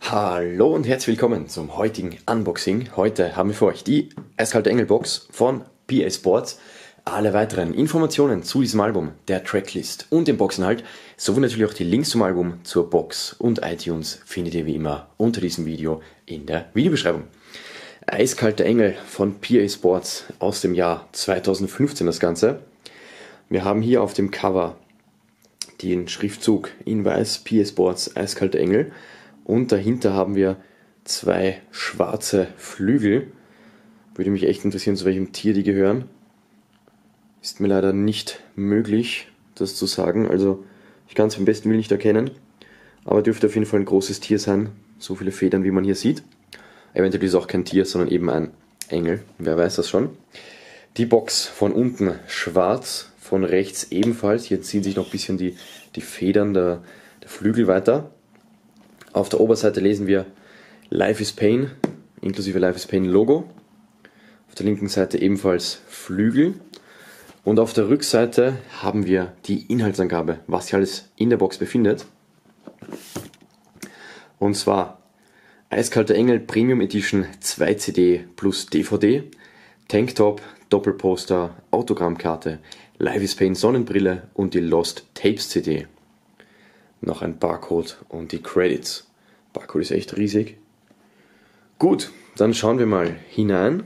Hallo und herzlich willkommen zum heutigen Unboxing. Heute haben wir für euch die Eiskalte Engel Box von PA Sports. Alle weiteren Informationen zu diesem Album, der Tracklist und dem Boxinhalt, sowie natürlich auch die Links zum Album, zur Box und iTunes findet ihr wie immer unter diesem Video in der Videobeschreibung. Eiskalte Engel von PA Sports aus dem Jahr 2015 das Ganze. Wir haben hier auf dem Cover den Schriftzug in weiß PA Sports Eiskalte Engel. Und dahinter haben wir zwei schwarze Flügel. Würde mich echt interessieren, zu welchem Tier die gehören. Ist mir leider nicht möglich, das zu sagen. Also ich kann es beim besten Willen nicht erkennen. Aber dürfte auf jeden Fall ein großes Tier sein. So viele Federn, wie man hier sieht. Eventuell ist es auch kein Tier, sondern eben ein Engel. Wer weiß das schon. Die Box von unten schwarz, von rechts ebenfalls. Hier ziehen sich noch ein bisschen die Federn der Flügel weiter. Auf der Oberseite lesen wir Life is Pain, inklusive Life is Pain Logo. Auf der linken Seite ebenfalls Flügel. Und auf der Rückseite haben wir die Inhaltsangabe, was sich alles in der Box befindet. Und zwar Eiskalte Engel Premium Edition 2 CD plus DVD, Tanktop, Doppelposter, Autogrammkarte, Life is Pain Sonnenbrille und die Lost Tapes CD. Noch ein Barcode und die Credits. Barcode ist echt riesig. Gut, dann schauen wir mal hinein.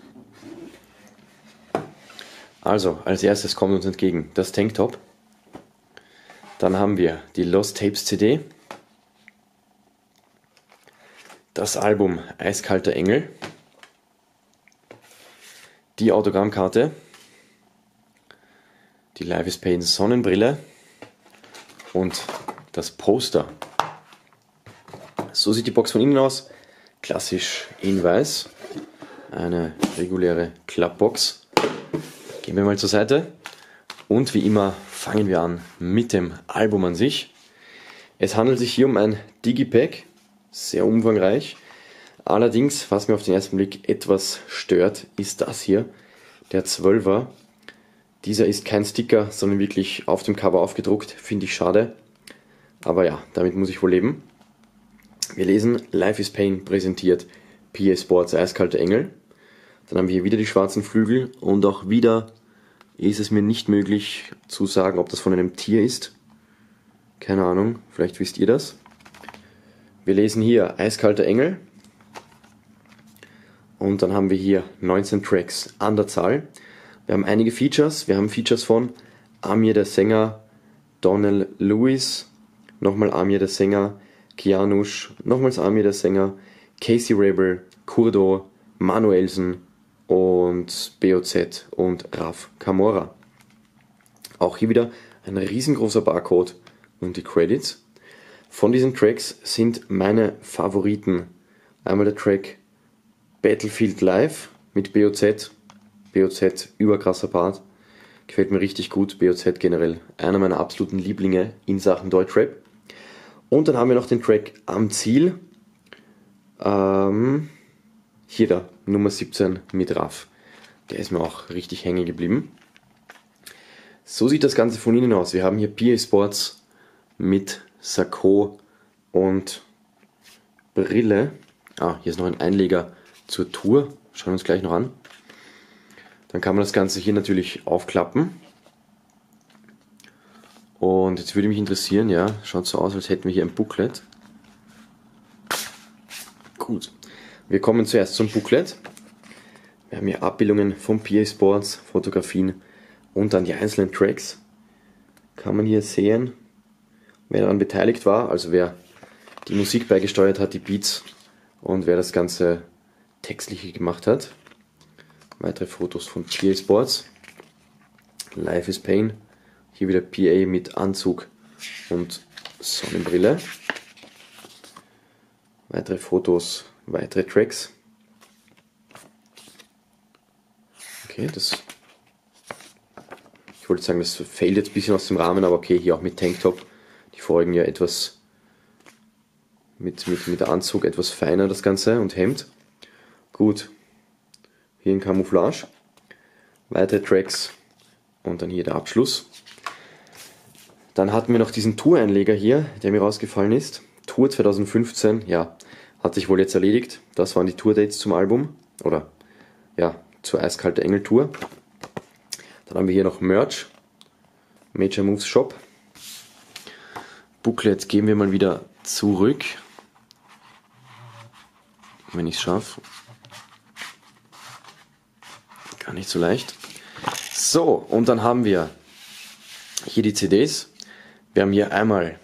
Also, als erstes kommt uns entgegen das Tanktop. Dann haben wir die Lost Tapes CD. Das Album Eiskalter Engel. Die Autogrammkarte. Die Life is Pain Sonnenbrille. Und das Poster. So sieht die Box von innen aus. Klassisch in weiß. Eine reguläre Klappbox. Gehen wir mal zur Seite. Und wie immer fangen wir an mit dem Album an sich. Es handelt sich hier um ein Digipack. Sehr umfangreich. Allerdings, was mir auf den ersten Blick etwas stört, ist das hier. Der 12er. Dieser ist kein Sticker, sondern wirklich auf dem Cover aufgedruckt. Finde ich schade. Aber ja, damit muss ich wohl leben. Wir lesen Life is Pain präsentiert PA Sports Eiskalte Engel. Dann haben wir hier wieder die schwarzen Flügel und auch wieder ist es mir nicht möglich zu sagen, ob das von einem Tier ist. Keine Ahnung, vielleicht wisst ihr das. Wir lesen hier Eiskalter Engel. Und dann haben wir hier 19 Tracks an der Zahl. Wir haben einige Features. Wir haben Features von Amir der Sänger, Donnell Lewis, nochmal Amir der Sänger, Kianush, nochmals Amir der Sänger, Casey Rebel, Kurdo, Manuelsen und BOZ und Raf Kamora. Auch hier wieder ein riesengroßer Barcode und die Credits. Von diesen Tracks sind meine Favoriten einmal der Track Battlefield Live mit BOZ. BOZ, überkrasser Part. Gefällt mir richtig gut. BOZ generell einer meiner absoluten Lieblinge in Sachen Deutschrap. Und dann haben wir noch den Track Am Ziel. Hier da, Nummer 17 mit Raf. Der ist mir auch richtig hängen geblieben. So sieht das Ganze von innen aus. Wir haben hier PA Sports mit Sakko und Brille. Hier ist noch ein Einleger zur Tour. Schauen wir uns gleich noch an. Dann kann man das Ganze hier natürlich aufklappen. Und jetzt würde mich interessieren, ja, schaut so aus, als hätten wir hier ein Booklet. Gut, wir kommen zuerst zum Booklet. Wir haben hier Abbildungen von PA Sports, Fotografien und dann die einzelnen Tracks. Kann man hier sehen, wer daran beteiligt war, also wer die Musik beigesteuert hat, die Beats und wer das Ganze textliche gemacht hat. Weitere Fotos von PA Sports. Life is Pain. Hier wieder PA mit Anzug und Sonnenbrille. Weitere Fotos, weitere Tracks. Okay, ich wollte sagen, das fällt jetzt ein bisschen aus dem Rahmen, aber okay, hier auch mit Tanktop. Die vorigen ja etwas mit Anzug, etwas feiner das Ganze und Hemd. Gut, hier in Camouflage. Weitere Tracks und dann hier der Abschluss. Dann hatten wir noch diesen Tour-Einleger hier, der mir rausgefallen ist. Tour 2015, ja, hat sich wohl jetzt erledigt. Das waren die Tourdates zum Album. Oder ja, zur Eiskalte Engel Tour. Dann haben wir hier noch Merch. Major Moves Shop. Booklet geben wir mal wieder zurück. Wenn ich es schaffe. Gar nicht so leicht. So, und dann haben wir hier die CDs. Wir haben hier einmal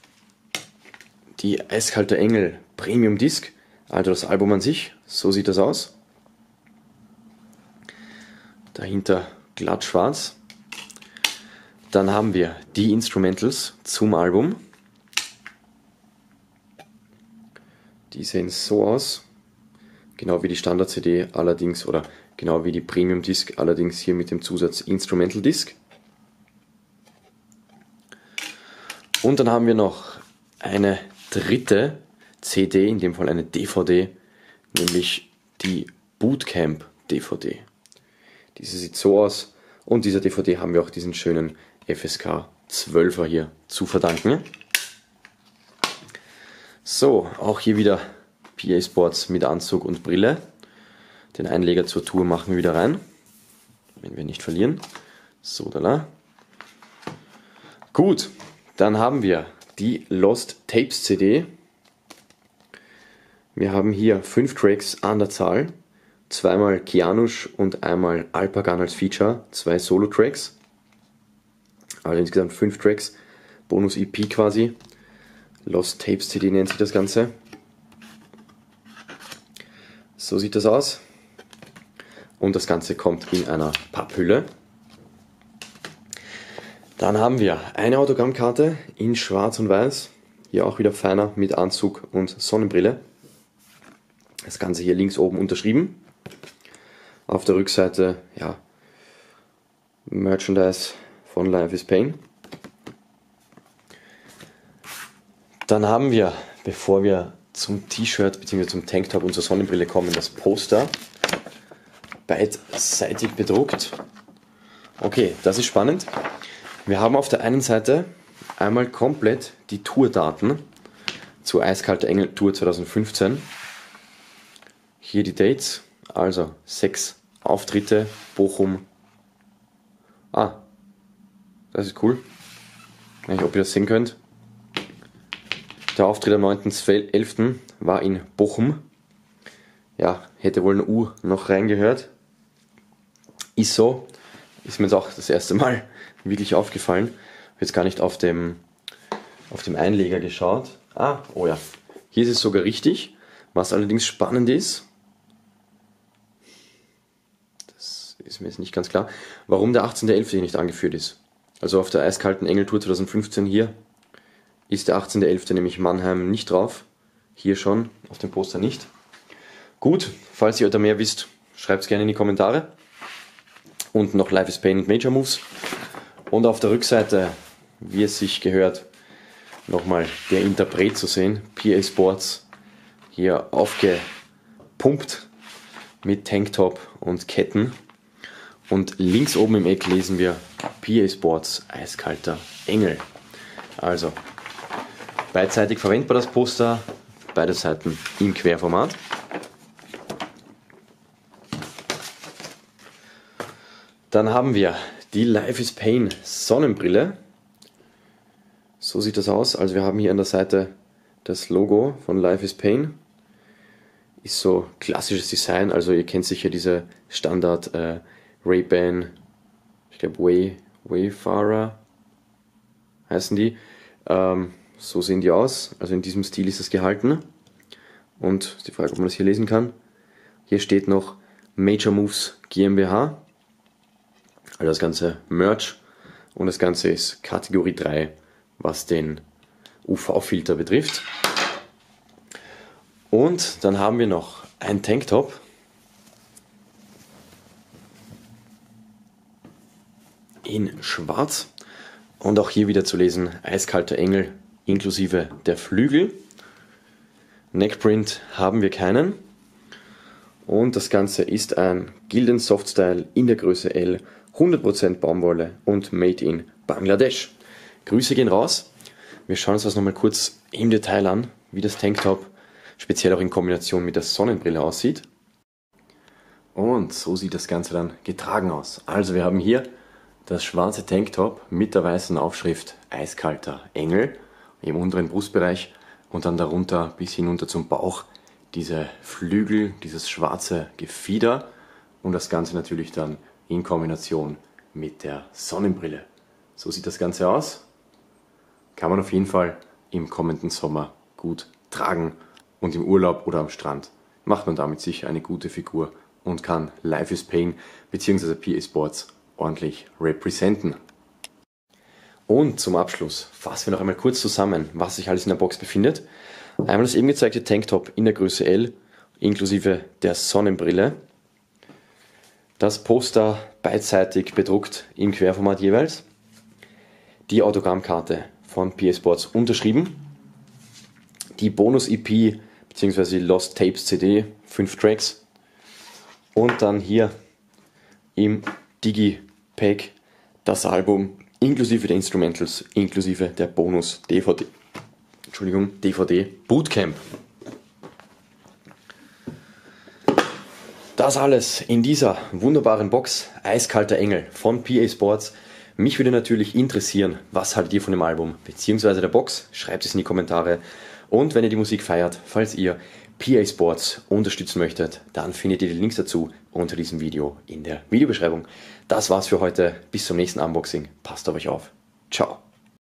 die Eiskalte Engel Premium Disc, also das Album an sich. So sieht das aus. Dahinter glatt schwarz. Dann haben wir die Instrumentals zum Album. Die sehen so aus. Genau wie die Standard-CD allerdings, oder genau wie die Premium Disc, allerdings hier mit dem Zusatz Instrumental Disc. Und dann haben wir noch eine dritte CD, in dem Fall eine DVD, nämlich die Bootcamp DVD. Diese sieht so aus und dieser DVD haben wir auch diesen schönen FSK 12er hier zu verdanken. So, auch hier wieder PA Sports mit Anzug und Brille. Den Einleger zur Tour machen wir wieder rein, wenn wir nicht verlieren. So, da. Gut, dann haben wir die Lost Tapes CD. Wir haben hier 5 Tracks an der Zahl. Zweimal Kianush und einmal Alpagan als Feature. 2 Solo-Tracks. Also insgesamt 5 Tracks. Bonus-EP quasi. Lost Tapes CD nennt sich das Ganze. So sieht das aus. Und das Ganze kommt in einer Papphülle. Dann haben wir eine Autogrammkarte in Schwarz und Weiß. Hier auch wieder feiner mit Anzug und Sonnenbrille. Das Ganze hier links oben unterschrieben. Auf der Rückseite, ja, Merchandise von Life is Pain. Dann haben wir, bevor wir zum T-Shirt bzw. zum Tanktop und zur Sonnenbrille kommen, das Poster beidseitig bedruckt. Okay, das ist spannend. Wir haben auf der einen Seite einmal komplett die Tourdaten zur Eiskalte Engel Tour 2015. Hier die Dates, also 6 Auftritte, Bochum. Ah, das ist cool. Ich weiß nicht, ob ihr das sehen könnt. Der Auftritt am 9.11. war in Bochum. Ja, hätte wohl ein U noch reingehört. Ist so. Ist mir jetzt auch das erste Mal wirklich aufgefallen. Habe jetzt gar nicht auf dem Einleger geschaut. Oh ja. Hier ist es sogar richtig. Was allerdings spannend ist, das ist mir jetzt nicht ganz klar, warum der 18.11. hier nicht angeführt ist. Also auf der Eiskalten Engel Tour 2015 hier ist der 18.11. nämlich Mannheim nicht drauf. Hier schon, auf dem Poster nicht. Gut, falls ihr da mehr wisst, schreibt es gerne in die Kommentare. Und noch Life is Pain und Major Moves. Und auf der Rückseite, wie es sich gehört, nochmal der Interpret zu sehen. PA Sports, hier aufgepumpt mit Tanktop und Ketten. Und links oben im Eck lesen wir PA Sports Eiskalter Engel. Also, beidseitig verwendbar das Poster, beide Seiten im Querformat. Dann haben wir die Life is Pain Sonnenbrille. So sieht das aus. Also wir haben hier an der Seite das Logo von Life is Pain. Ist so klassisches Design. Also ihr kennt sicher diese Standard Ray-Ban, ich glaube Wayfarer heißen die. So sehen die aus. Also in diesem Stil ist es gehalten. Und die Frage, ob man das hier lesen kann. Hier steht noch Major Moves GmbH. Also das ganze Merch und das Ganze ist Kategorie 3, was den UV-Filter betrifft. Und dann haben wir noch ein Tanktop. In schwarz. Und auch hier wieder zu lesen, Eiskalter Engel inklusive der Flügel. Neckprint haben wir keinen. Und das Ganze ist ein Gildan Softstyle in der Größe L. 100% Baumwolle und made in Bangladesch. Grüße gehen raus. Wir schauen uns das nochmal kurz im Detail an, wie das Tanktop speziell auch in Kombination mit der Sonnenbrille aussieht. Und so sieht das Ganze dann getragen aus. Also wir haben hier das schwarze Tanktop mit der weißen Aufschrift Eiskalter Engel im unteren Brustbereich und dann darunter bis hinunter zum Bauch diese Flügel, dieses schwarze Gefieder und das Ganze natürlich dann in Kombination mit der Sonnenbrille. So sieht das Ganze aus. Kann man auf jeden Fall im kommenden Sommer gut tragen und im Urlaub oder am Strand macht man damit sicher eine gute Figur und kann Life is Pain bzw. PA Sports ordentlich representen. Und zum Abschluss fassen wir noch einmal kurz zusammen, was sich alles in der Box befindet. Einmal das eben gezeigte Tanktop in der Größe L, inklusive der Sonnenbrille. Das Poster beidseitig bedruckt im Querformat jeweils. Die Autogrammkarte von PA Sports unterschrieben. Die Bonus-EP bzw. Lost Tapes CD, 5 Tracks. Und dann hier im Digipack das Album inklusive der Instrumentals, inklusive der Bonus-DVD. DVD Bootcamp. Das alles in dieser wunderbaren Box Eiskalter Engel von PA Sports. Mich würde natürlich interessieren, was haltet ihr von dem Album bzw. der Box? Schreibt es in die Kommentare. Und wenn ihr die Musik feiert, falls ihr PA Sports unterstützen möchtet, dann findet ihr die Links dazu unter diesem Video in der Videobeschreibung. Das war's für heute. Bis zum nächsten Unboxing. Passt auf euch auf. Ciao.